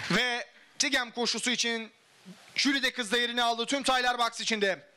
Ve Tigem koşusu için jüride kız da yerini aldı. Tüm taylar box içinde.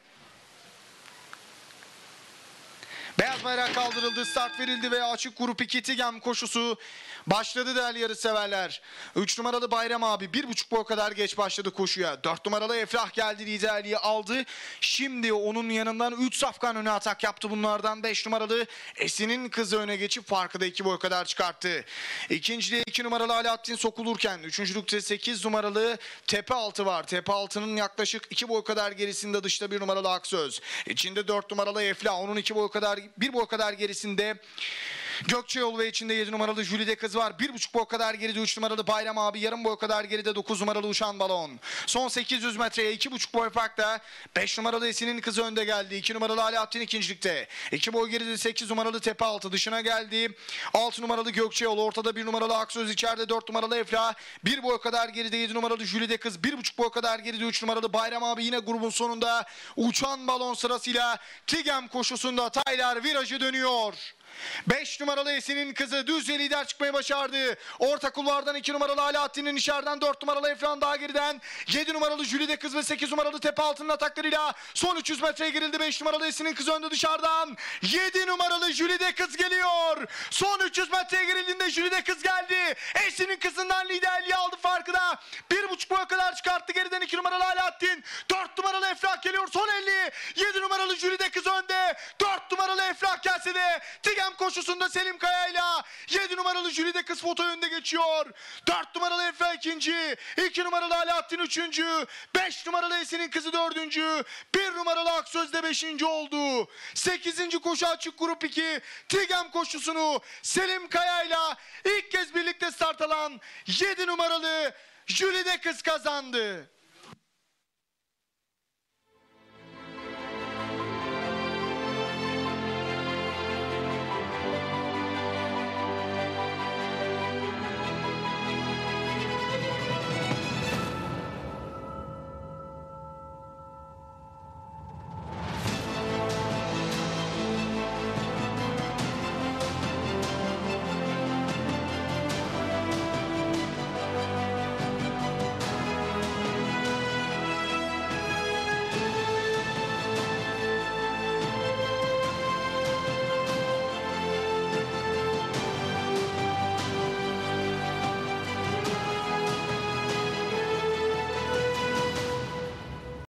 Beyaz bayrak kaldırıldı, start verildi ve açık grup 2 Tigem koşusu başladı değerli yarışseverler. 3 numaralı Bayram abi 1,5 boy kadar geç başladı koşuya. 4 numaralı Efrah geldi, liderliği aldı. Şimdi onun yanından 3 safkan öne atak yaptı bunlardan. 5 numaralı Esin'in kızı öne geçip farkı da 2 boy kadar çıkarttı. İkinciliğe 2 numaralı Alaaddin sokulurken üçüncülükte 8 numaralı Tepealtı var. Tepealtı'nın yaklaşık 2 boy kadar gerisinde, dışta 1 numaralı Aksöz. İçinde 4 numaralı Efla, onun 2 boy kadar, 1 boy kadar gerisinde Gökçeyol ve içinde 7 numaralı Jülide Kız var. 1,5 boy kadar geride 3 numaralı Bayram abi. Yarım boy kadar geride 9 numaralı Uçan Balon. Son 800 metreye 2,5 boy farkla 5 numaralı Esin'in kızı önde geldi. 2 numaralı Alaaddin ikincilikte. 2 boy geride 8 numaralı Tepealtı dışına geldi. 6 numaralı Gökçeyol ortada, 1 numaralı Aksöz içeride, 4 numaralı Efla. 1 boy kadar geride 7 numaralı Jülide Kız. 1,5 boy kadar geride 3 numaralı Bayram abi. Yine grubun sonunda Uçan Balon sırasıyla Tigem koşusunda taylar virajı dönüyor. 5 numaralı Esin'in kızı düzce lider çıkmayı başardı. Orta kulvardan 2 numaralı Alaaddin'in, içeriden 4 numaralı Efran daha geriden. 7 numaralı Jülide Kız ve 8 numaralı Tepealtı'nın ataklarıyla son 300 metreye girildi. 5 numaralı Esin'in kızı önde dışarıdan. 7 numaralı Jülide Kız geliyor. Son 300 metreye girildiğinde Jülide Kız geldi. Esin'in kızından liderliği aldı, farkı da 1,5 boya kadar çıkarttı. Geriden 2 numaralı Alaaddin. 4 numaralı Efrak geliyor. Son 50. 7 numaralı Jülide Kız önde. 4 numaralı Efrak gelse de Tigem koşusunda Selim Kaya'yla 7 numaralı Jülide Kız foto önde geçiyor. 4 numaralı Efe ikinci, 2 numaralı Alaaddin üçüncü, 5 numaralı Esin'in kızı dördüncü, 1 numaralı Aksöz de 5. oldu. 8. koşu açık grup 2 Tigem koşusunu Selim Kaya'yla ilk kez birlikte start alan 7 numaralı Jülide Kız kazandı.